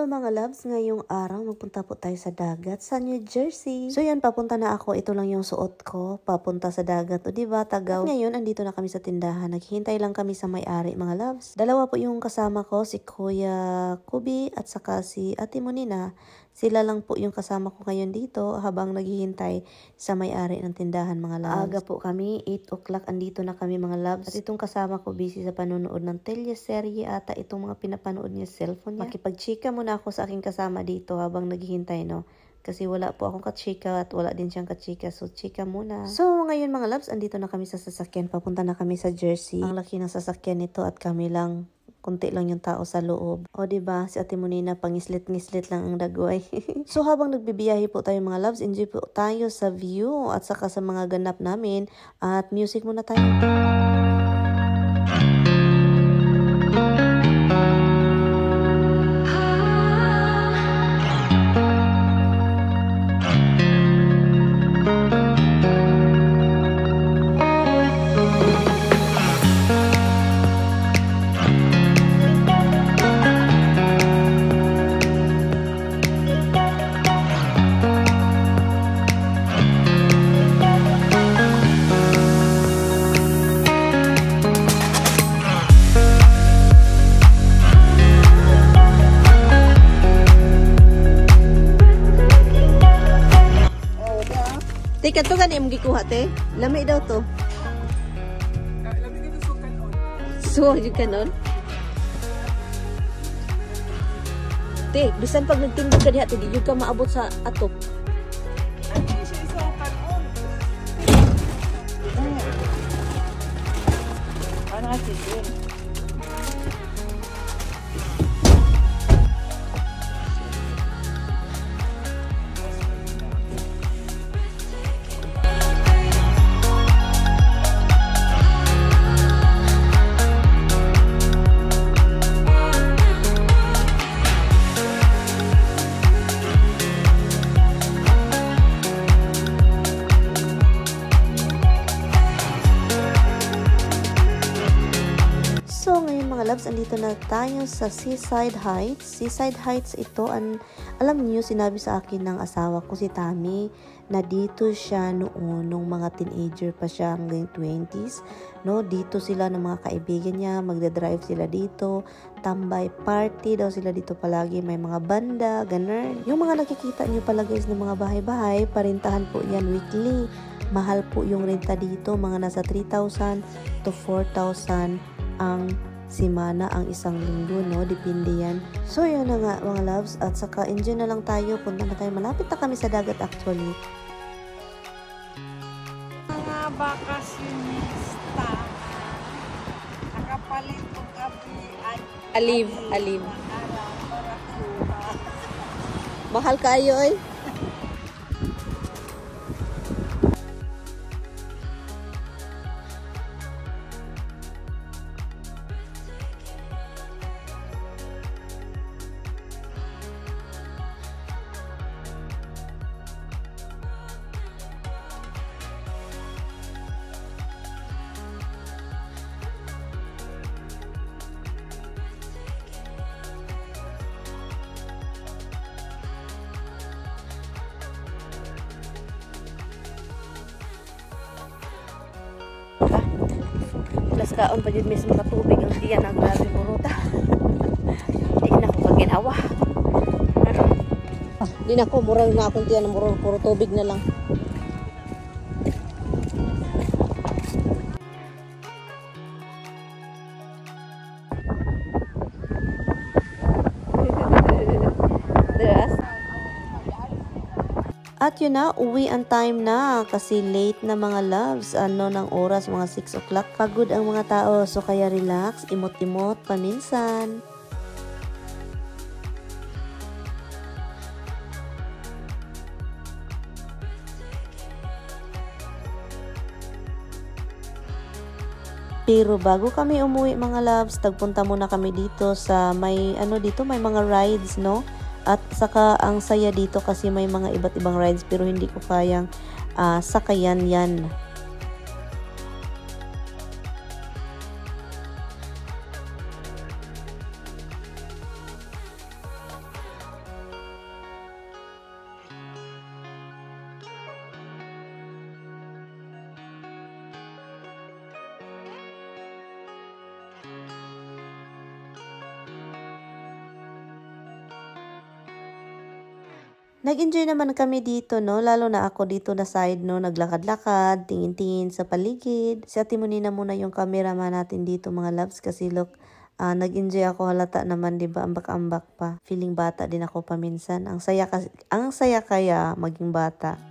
Hello mga loves, ngayong araw magpunta po tayo sa dagat sa New Jersey. So yan, papunta na ako. Ito lang yung suot ko, papunta sa dagat. O diba, Tagaw? At ngayon, andito na kami sa tindahan. Naghihintay lang kami sa may-ari mga loves. Dalawa po yung kasama ko, si Kuya Kubi at saka si Ate Monina. Sila lang po yung kasama ko ngayon dito habang naghihintay sa may-ari ng tindahan mga loves. Aga po kami, 8 o'clock andito na kami mga loves. At itong kasama ko busy sa panonood ng teleserye ata itong mga pinapanood niya sa cellphone niya. Makipag-chika muna ako sa aking kasama dito habang naghihintay, no? Kasi wala po akong kachika at wala din siyang kachika. So, chika muna. So, ngayon mga loves, andito na kami sa sasakyan. Papunta na kami sa Jersey. Ang laki ng sasakyan nito at kami lang. Kunti lang yung tao sa loob. O diba, si Ate Monina pangislit-ngislit lang ang dagway. So habang nagbibiyahe po tayo mga loves, enjoy po tayo sa view at saka sa mga ganap namin. At music muna tayo. Teka, ito gani mong gikuha, te? Lami daw to. Lami dito so kanon. So, yung kanon? Te, bisan pag nagtindog ka diha, te, di yung ka maabot sa atop. Ano siya so kanon? Ano kasi yun? So, ngayon mga loves, andito na tayo sa Seaside Heights. Seaside Heights ito, alam niyo, sinabi sa akin ng asawa ko si Tammy na dito siya noon, nung mga teenager pa siya hanggang 20s. No? Dito sila ng mga kaibigan niya, magdadrive sila dito, tambay party daw sila dito palagi, may mga banda, ganun. Yung mga nakikita niyo pala guys ng mga bahay-bahay, parintahan po yan weekly. Mahal po yung renta dito, mga nasa 3,000 to 4,000 ang simana ang isang linggo, no? Depende yan. So, yun na nga mga loves. At saka enjoy na lang tayo. Punta na tayo. Malapit na kami sa dagat actually. Mga bakasyonista. Nakapalit ng kapi. Aliv. Mahal kayo eh. Plus kaon pa dyan mismo katubig ang tiyan ang grabe muruta. Di na ko kaginawa. Di na ko, murag na akong tiyan ng puro tubig na lang. At yun na, uwi ang time na kasi late na mga loves. Ng oras, mga 6 o'clock. Pagod ang mga tao, so kaya relax, imot-imot, paminsan. Pero bago kami umuwi mga loves, tagpunta muna kami dito sa may may mga rides, no? At saka ang saya dito kasi may mga iba't ibang rides pero hindi ko kayang sakayan yan. Nag-enjoy naman kami dito, no? Lalo na ako dito na side, no? Naglakad-lakad, tingin-tingin sa paligid. Si Ate Moni na muna yung cameraman natin dito, mga loves. Kasi look, nag-enjoy ako, halata naman, di ba? Ambak-ambak pa. Feeling bata din ako paminsan. Ang saya kaya maging bata.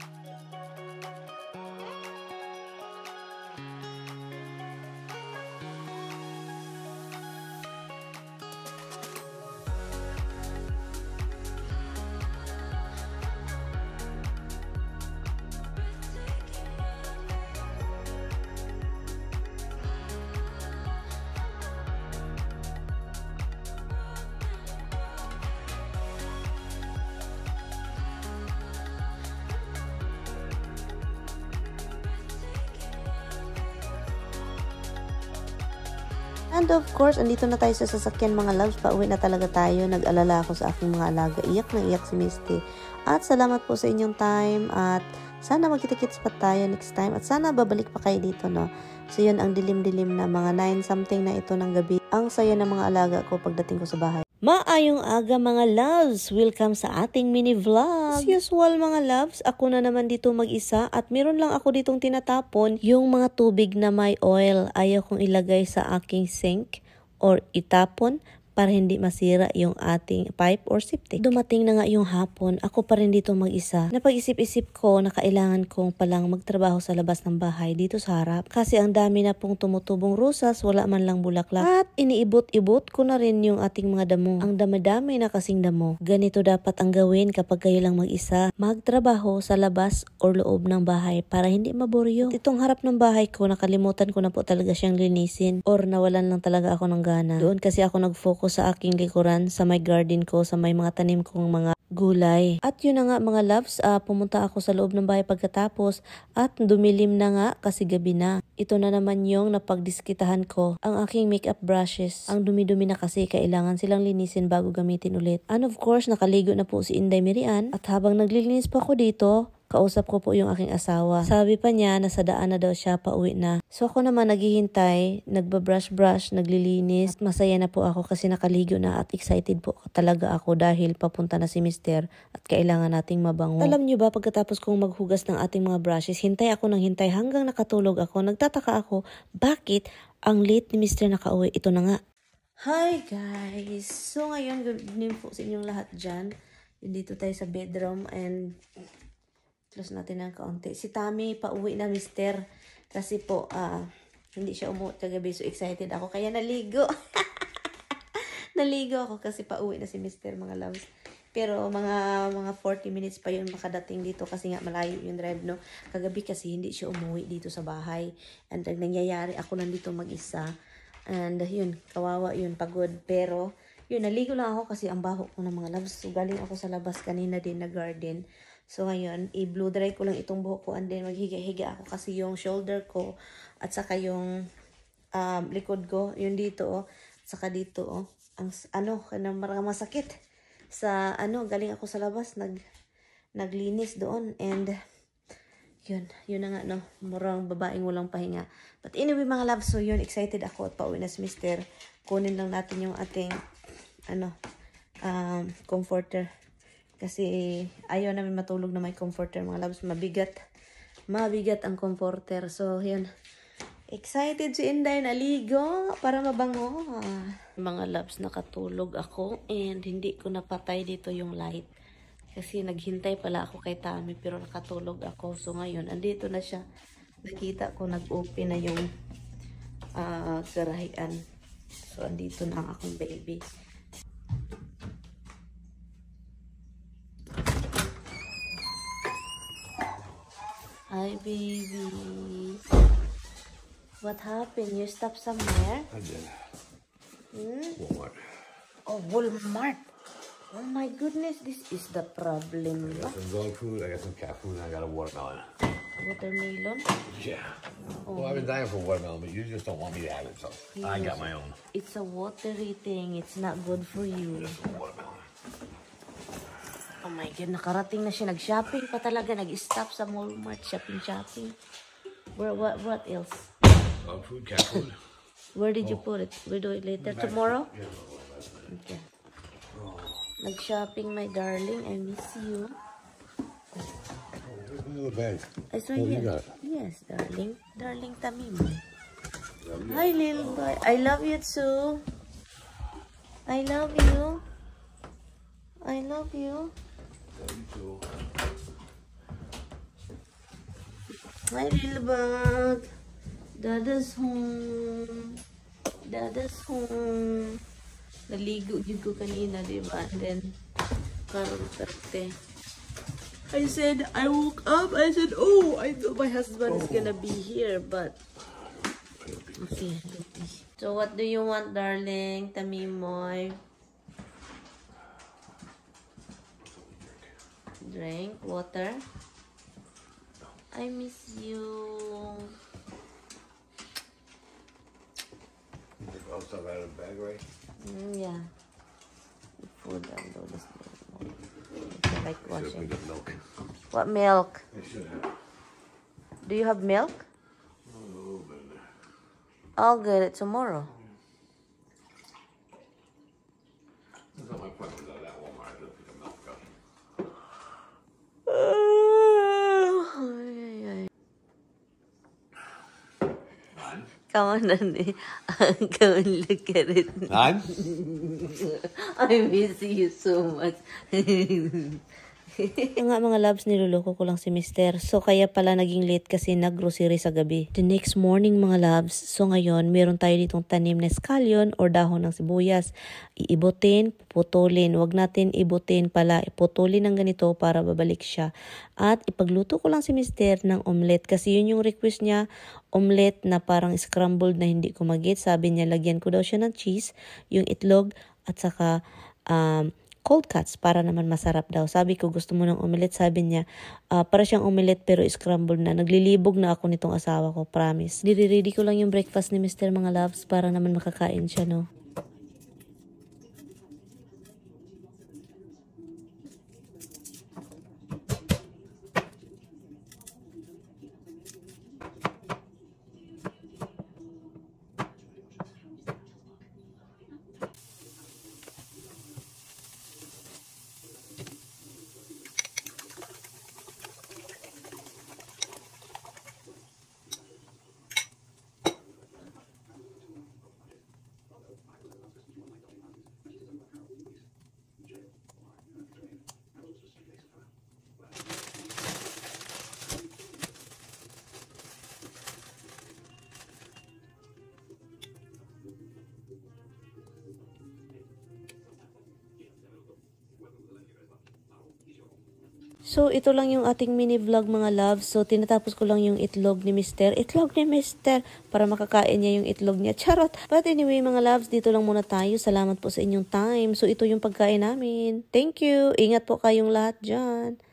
And of course, andito na tayo sa sasakyan mga loves. Pauwi na talaga tayo. Nag-alala ako sa aking mga alaga. Iyak na iyak si Misty. At salamat po sa inyong time. At sana magkita-kits pa tayo next time. At sana babalik pa kayo dito, no? So yun, ang dilim-dilim na mga 9 something na ito ng gabi. Ang saya ng mga alaga ko pagdating ko sa bahay. Maayong aga mga loves! Welcome sa ating mini vlog! As usual mga loves, ako na naman dito mag-isa at meron lang ako ditong tinatapon yung mga tubig na may oil. Ayaw kong ilagay sa aking sink or itapon para hindi masira yung ating pipe or septic. Dumating na nga yung hapon, ako pa rin dito mag-isa. Napag-isip-isip ko na kailangan kong palang magtrabaho sa labas ng bahay dito sa harap kasi ang dami na pong tumutubong rosas, wala man lang bulaklak. At iniibot-ibot ko na rin yung ating mga damo. Ang dami-dami na kasing damo. Ganito dapat ang gawin kapag kayo lang mag-isa. Magtrabaho sa labas or loob ng bahay para hindi maboryo. Itong harap ng bahay ko, nakalimutan ko na po talaga siyang linisin or nawalan lang talaga ako ng gana. Doon kasi ako nag-focus sa aking likuran, sa may garden ko, sa may mga tanim kong mga gulay. At yun na nga mga loves, pumunta ako sa loob ng bahay pagkatapos at dumilim na nga kasi gabi na. Ito na naman yung napagdiskitahan ko, ang aking makeup brushes. Ang dumi-dumi na kasi, kailangan silang linisin bago gamitin ulit. And of course, nakaligo na po si Inday Mirian at habang naglilinis pa ako dito, kausap ko po yung aking asawa. Sabi pa niya, nasa daan na daw siya, pauwi na. So ako naman naghihintay, nagbabrush-brush, naglilinis. At masaya na po ako kasi nakaligo na at excited po talaga ako dahil papunta na si Mister at kailangan nating mabango. Alam niyo ba, pagkatapos kong maghugas ng ating mga brushes, hintay ako ng hintay hanggang nakatulog ako. Nagtataka ako, bakit ang late ni Mister nakauwi? Ito na nga. Hi guys! So ngayon, good evening po sa inyong lahat dyan. Dito tayo sa bedroom and close natin ng kaunti. Si Tami, pauwi na Mister. Kasi po, hindi siya umuwi kagabi. So excited ako. Kaya naligo. Naligo ako kasi pauwi na si Mister, mga loves. Pero mga 40 minutes pa yun makadating dito kasi nga malayo yung drive, no? Kagabi kasi hindi siya umuwi dito sa bahay. And nangyayari, ako lang dito mag-isa. And yun, kawawa yun, pagod. Pero yun, naligo lang ako kasi ang baho ko ng mga loves. So galing ako sa labas kanina din na garden. So ngayon, i-blow dry ko lang itong buhok ko and then maghiga-higa ako kasi yung shoulder ko at saka yung likod ko, yun dito at saka dito ang marang masakit. Sa galing ako sa labas, naglinis doon and yun na nga, no, murang babaeng walang pahinga. But anyway mga love, so yun, excited ako at pauwi na si Mister. Kunin lang natin yung ating comforter. Kasi ayaw namin matulog na may comforter mga loves. Mabigat ang comforter. So yun, excited si Inday, naligo para mabango. Mga loves, nakatulog ako and hindi ko napatay dito yung light. Kasi naghintay pala ako kay Tami pero nakatulog ako. So ngayon, andito na siya. Nakita ko nag-open na yung garahian. So andito na ang akong baby. Hi, baby. What happened? You stopped somewhere? I did. Walmart. Oh, Walmart. Oh my goodness, this is the problem. I got some dog food, I got some cat food, and I got a watermelon. Watermelon? Yeah. Well, I've been dying for watermelon, but you just don't want me to have it, so I got my own. It's a watery thing. It's not good for you. Just some watermelon. Oh my God, nakarating na siya. Nag-shopping pa talaga. Nag-stop sa Walmart. Shopping. What else? Dog food, cat food. Where did you put it? We do it later tomorrow? Okay. Nag-shopping, my darling. I miss you. the bag. It's right Oh, you here. got it. Yes, darling. Darling Tamimoy. Hi, little boy. I love you too. I love you. I love you. Hi, little bug. Dada's home. Dada's home. Naligo ko kanina, diba? And then, karon karte. I said, I woke up. I said, oh, I thought my husband is gonna be here, but okay. So, what do you want, darling? Tamimoy? Drink water. I miss you. Also out of the bag, right? Yeah. Food and all this. I like Should we washing. get milk? What milk? I should have. Do you have milk? Oh, but I'll get it tomorrow. that's not my point. Was at that Walmart. I don't pick up milk. Come on, Nani. Come and look at it. Nine? I miss you so much. Mga loves, niloloko ko lang si Mister. So, kaya pala naging late kasi nag-grocery sa gabi. The next morning, mga loves, so ngayon, meron tayo ditong tanim na scallion or dahon ng sibuyas. Iibutin, putulin. Huwag natin ibutin pala. Iputulin ng ganito para babalik siya. At ipagluto ko lang si Mister ng omelette kasi yun yung request niya. Omelette na parang scrambled na hindi kumagit. Sabi niya, lagyan ko daw siya ng cheese, yung itlog, at saka cold cuts para naman masarap daw. Sabi ko, gusto mo ng omelette? Sabi niya, para siyang omelette pero scrambled na. Naglilibog na ako nitong asawa ko, promise. Nire-ready ko lang yung breakfast ni Mr. mga loves para naman makakain siya, no? So, ito lang yung ating mini vlog mga loves. So, tinatapos ko lang yung itlog ni Mister. Itlog ni Mister! Para makakain niya yung itlog niya. Charot! But anyway mga loves, dito lang muna tayo. Salamat po sa inyong time. So, ito yung pagkain namin. Thank you! Ingat po kayong lahat dyan.